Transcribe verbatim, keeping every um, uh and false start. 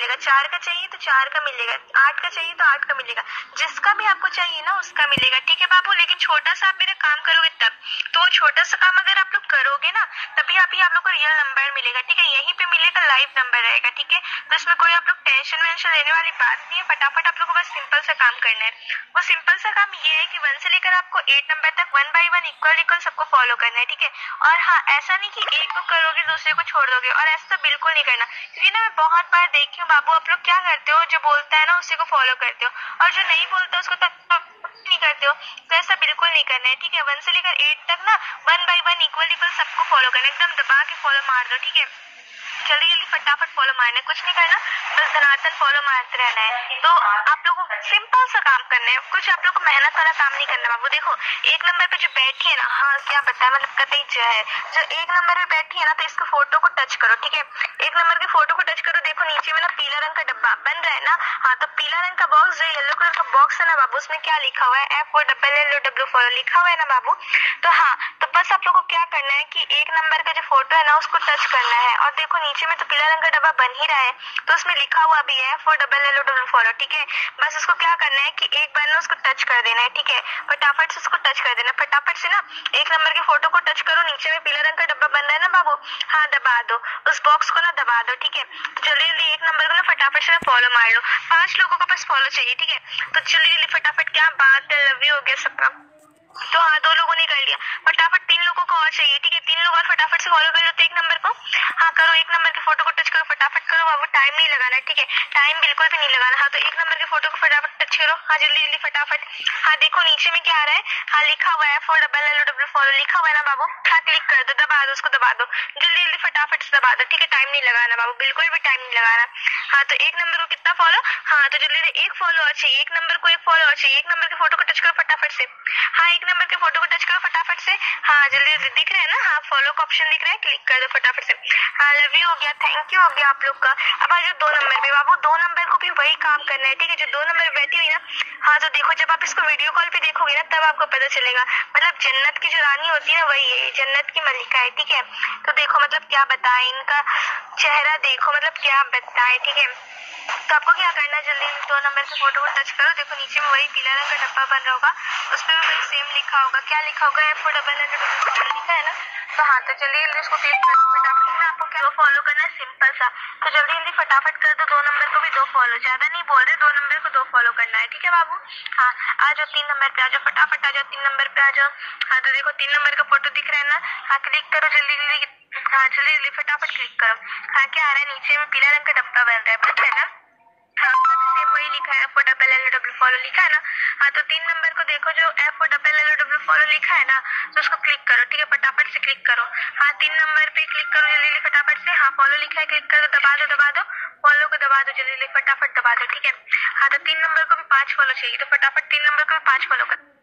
मिलेगा, चार का चाहिए तो चार का मिलेगा, आठ का चाहिए तो आठ का मिलेगा, जिसका भी आपको चाहिए ना उसका मिलेगा, ठीक है बाबू। लेकिन छोटा सा आप मेरा काम करोगे तब, तो छोटा सा काम अगर आप लोग करोगे ना तभी अभी आप लोग को रियल नंबर मिलेगा, ठीक है। यहीं पे मिलेगा, लाइव नंबर रहेगा, ठीक है। तो इसमें कोई आप लोग टेंशन वेंशन लेने वाली बात नहीं है। फटाफट आप लोग को बस सिंपल सा काम करना है। वो सिंपल सा काम ये है कि वन से लेकर आपको एट नंबर तक one by one equal equal सबको फॉलो करना है, ठीक है। और हाँ, ऐसा नहीं कि एक को करोगे दूसरे को छोड़ दोगे, और ऐसा तो बिल्कुल नहीं करना, क्योंकि ना मैं बहुत बार देखी हूँ बाबू, आप लोग क्या करते हो, जो बोलता है ना उसी को फॉलो करते हो, और जो नहीं बोलता उसको तक नहीं करते हो। तो ऐसा बिल्कुल नहीं करना है, ठीक है। वन से लेकर एट तक ना one by one equal equal सबको फॉलो करना है, एकदम दबा के फॉलो मार दो, ठीक है। जल्दी जल्दी फटाफट फॉलो मारना है, कुछ नहीं करना, बस धनातन फॉलो मारते रहना है। तो आप लोगों को सिंपल सा काम करना है, कुछ आप लोग को मेहनत वाला काम नहीं करना बाबू। देखो एक नंबर पे जो बैठी है ना, हाँ क्या बताया, मतलब कतई जो है जो एक नंबर पे बैठी है ना, तो इसको फोटो को टच करो, ठीक है। एक नंबर की फोटो को टच करो, देखो नीचे में ना पीला रंग का डब्बा बन रहा है ना, हाँ तो पीला रंग का बॉक्स, जो येलो कलर का बॉक्स है ना बाबू, उसमें क्या लिखा हुआ है, F O double L O W follow लिखा हुआ है ना बाबू। तो हाँ, तो बस आप लोग को क्या करना है कि एक नंबर का जो फोटो है ना उसको टच करना है, और देखो नीचे में तो पीला रंग का डब्बा बन ही रहा है, तो उसमें लिखा हुआ भी है for double L O double follow, ठीक है। बस उसको क्या करना है कि एक बार ना उसको टच कर देना है, ठीक है। फटाफट से उसको टच कर देना, फटाफट से ना एक नंबर के फोटो को टच करो, नीचे में पीला रंग का डब्बा बन रहा है ना बाबू, हाँ दबा दो उस बॉक्स को ना, दबा दो, ठीक है। तो जल्दी जल्दी एक नंबर को ना फटाफट से फॉलो मार लो, पांच लोगों को बस फॉलो चाहिए, ठीक है। तो जल्दी जल्दी फटाफट, क्या बात है, लव यू हो गया सबका। तो हाँ, दो लोगों ने कर लिया, फटाफट तीन लोगों को और चाहिए, ठीक है। तीन लोग और फटाफट से फॉलो कर लो तो एक नंबर को, हाँ करो, एक नंबर के फोटो को टच करो, फटाफट करो बाबू, टाइम नहीं लगाना, ठीक है, टाइम बिल्कुल भी नहीं लगाना। हाँ तो एक नंबर के फोटो को फटाफट टच करो, हाँ जल्दी जल्दी फटाफट। हाँ देखो नीचे में क्या आ रहा है, हाँ लिखा हुआ है for double L O W follow लिखा हुआ है ना बाबू, हाँ क्लिक कर दो, दबा दो उसको, दबा दो जल्दी जल्दी फटाफट से दबा दो, ठीक है। टाइम नहीं लगाना बाबू, बिल्कुल भी टाइम नहीं लगाना। हाँ तो एक नंबर को कितना फॉलो, हाँ तो जल्दी एक फॉलो और चाहिए, एक नंबर को एक फॉलो और चाहिए, एक नंबर के फोटो को टच करो फटाफट से, हाँ एक नंबर के फोटो को टच करो फटाफट से, हाँ जल्दी जल्दी दिख रहा है ना, हाँ फॉलो का ऑप्शन दिख रहा है, क्लिक कर दो फटाफट से। हाँ लव यू हो गया, थैंक यू हो गया आप लोग का। अब आ जाओ दो नंबर पे बाबू, दो नंबर को भी वही काम करना है, ठीक है। जो दो नंबर बैठी हुई ना, हाँ तो देखो जब आप इसको वीडियो कॉल पे देखोगे ना तब आपको पता चलेगा, मतलब जन्नत की जो रानी होती है ना वही है, जन्नत की मलिका है, ठीक है। तो देखो मतलब क्या बताए, इनका चेहरा देखो, मतलब क्या बताए, ठीक है। तो आपको क्या करना है, जल्दी दो नंबर के फोटो को टच करो, देखो नीचे में वही पीला रंग का डब्बा बन रहा होगा, उस पर भी वही सेम लिखा होगा, क्या लिखा होगा, एफ ओ डबल एल लिखा है ना। तो हाँ तो जल्दी जल्दी उसको क्लिक कर दो फटाफट से, आपको क्या फॉलो करना है, सिंपल सा। तो जल्दी जल्दी फटाफट कर दो, दो नंबर को भी दो फॉलो, ज्यादा नहीं बोल रहे, दो नंबर को दो फॉलो करना है, ठीक है बाबू। हाँ आ जाओ तीन नंबर पे, आ जाओ फटाफट, आ जाओ तीन नंबर पे आ जाओ। हाँ तो देखो तीन नंबर का फोटो दिख रहा है ना, हाँ क्लिक करो जल्दी जल्दी, हाँ जल्दी जल्दी फटाफट क्लिक करो। हाँ क्या आ रहा है, नीचे में पीला रंग का डब्बा बन रहा है, पता है ना, हाँ सेम वही लिखा है, F O double L W follow लिखा है ना। हाँ तो तीन नंबर को देखो, जो F O double L W follow लिखा है ना, तो उसको क्लिक करो, ठीक है, फटाफट से क्लिक करो। हाँ तीन नंबर पे क्लिक करो जल्दी जल्दी फटाफट से, हाँ फॉलो लिखा है, क्लिक कर दो, दबा दो दबा दो, फॉलो को दबा दो जल्दी जल्दी फटाफट दबा दो, ठीक है। हाँ तो तीन नंबर को भी पांच फॉलो चाहिए, तो फटाफट तीन नंबर को भी पांच फॉलो कर